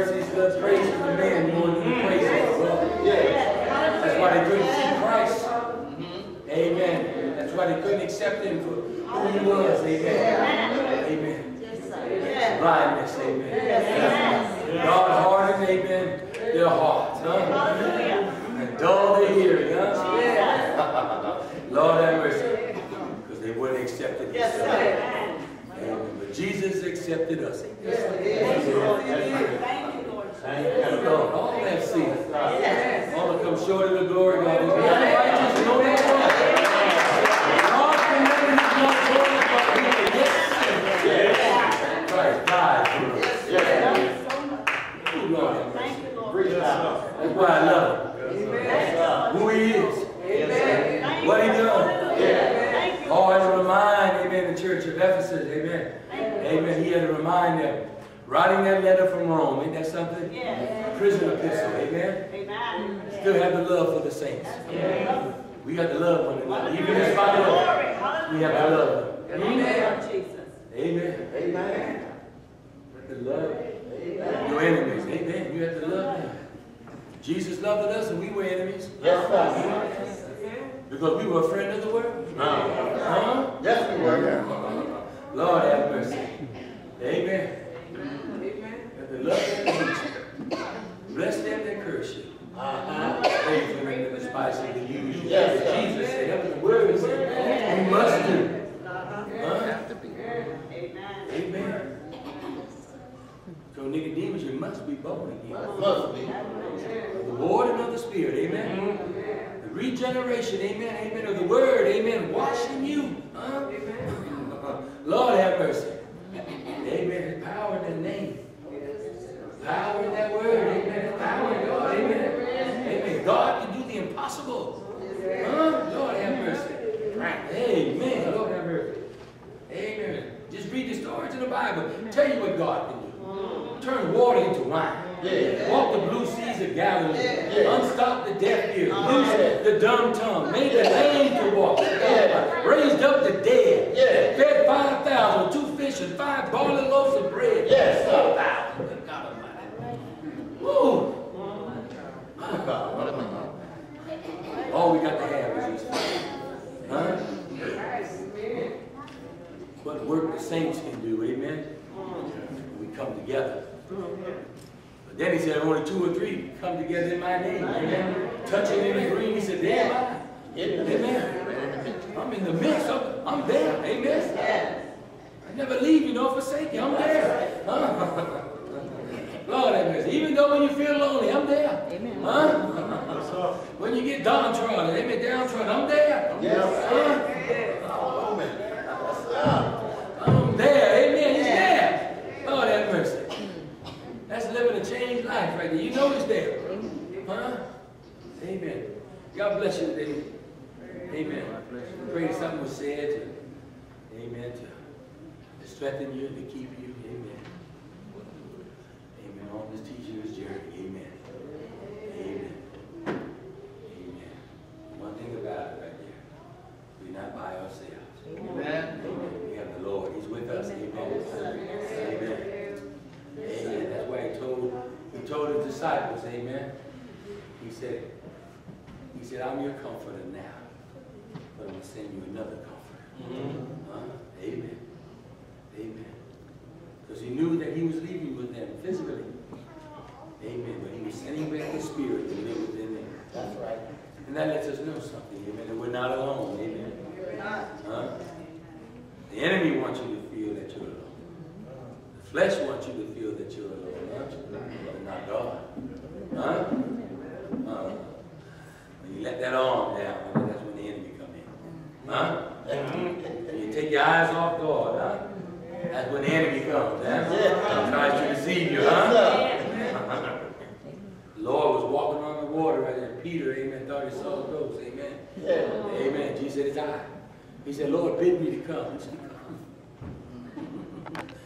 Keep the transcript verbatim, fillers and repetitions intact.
Pharisees love praising the man more than the praise of God. That's why they couldn't see Christ. Amen. That's why they couldn't accept him for who he was. Amen. Amen. Blindness. Amen. God hardened, amen, their hearts. Huh? And dull their hearing. Huh? Lord have mercy. Because they wouldn't accept it. Yes, amen. But Jesus accepted us. Yes, thank you, Lord. Thank you, Lord. All have seen. All that come short of the glory of God. Is the unrighteous no more. God commended his love toward us by being yes. Christ died for us. Yes. Oh, Lord have mercy. That's why I love him. Who he is. What he done. Oh, I had to remind, amen, the church of Ephesus, amen. Amen. He had to remind them. Writing that letter from Rome, ain't that something? Yes. Prison epistle, amen? Amen. Still have the love for the saints. Yes. We got to love one another. Even in spite of we have to love them. Amen. Jesus. Amen. Amen. You have to love amen. Your enemies. Amen. You have to love them. Jesus loved us and we were enemies. Yes, sir. Because we were a friend of the world. No. Huh? Yes, we were. Lord have mercy. Amen. The love that hates you. Bless them that curse you. Uh-huh. Pray for them that despise you and use you. Yes, Jesus said, that was the word he said. We must do. Uh-huh. Have to be. Amen. Amen. So Nicodemus, you must be born again. Must be. The Lord and of the Spirit. Amen. Mm-hmm. The regeneration. Amen. Amen. Of the word. Amen. Washing you. Huh? Amen. Lord have mercy. Amen. Power in the name. Power in that word, amen. Power in God, amen. Amen. God can do the impossible. Huh? Lord have mercy. Amen. Lord have mercy. Amen. Just read the stories in the Bible. Tell you what God can do. Turn water into wine. Yeah. Walk the blue seas of Galilee. Yeah. Unstop the deaf ears. Loose the dumb tongue. Made the lame to walk. Yeah. Raised up the dead. Yeah. Fed five thousand, two fish and five barley loaves of bread. Yes. Four thousand. Woo! All we got to have is this. Huh? What work the saints can do, amen? We come together. But then he said, only two or three come together in my name, amen? Touching and agreeing, he said, there am I. Amen. I'm in the midst of, I'm there, amen? I never leave you nor forsake you, I'm there. Huh? Lord have mercy. Even though when you feel lonely, I'm there. Amen. Huh? When you get downtrodden, amen, downtrodden, I'm there. Yes. Huh? I'm there. Amen. He's there. Lord have mercy. That's living a changed life right there. You know he's there. Huh? Amen. God bless you today. Amen. Pray something was said to, amen, to, to strengthen you, to keep you. Amen. On this teacher's journey. Amen. Amen. Amen. One thing about it right there, we're not by ourselves. Amen. Amen. We have the Lord. He's with us. Amen. Amen. Amen. That's why he told, he told his disciples, amen. He said, he said, I'm your comforter now, but I'm going to send you another comforter. Mm-hmm. Huh? Amen. Amen. Because he knew that he was leaving with them physically. Amen. But he was sending back his spirit to live within them. That's right. And that lets us know something. Amen. That we're not alone. Amen. Huh? The enemy wants you to feel that you're alone. The flesh wants you to feel that you're alone. Huh? But not God. Huh? Huh? When you let that arm down, that's when the enemy come in. Huh? When you take your eyes off God, huh? That's when the enemy comes, huh? Yeah. Tries to deceive you, huh? The Lord was walking on the water right there. Peter, amen, thought he saw a ghost, amen. Yeah. Amen. Jesus said, it's I. He said, Lord, bid me to come. He said, come.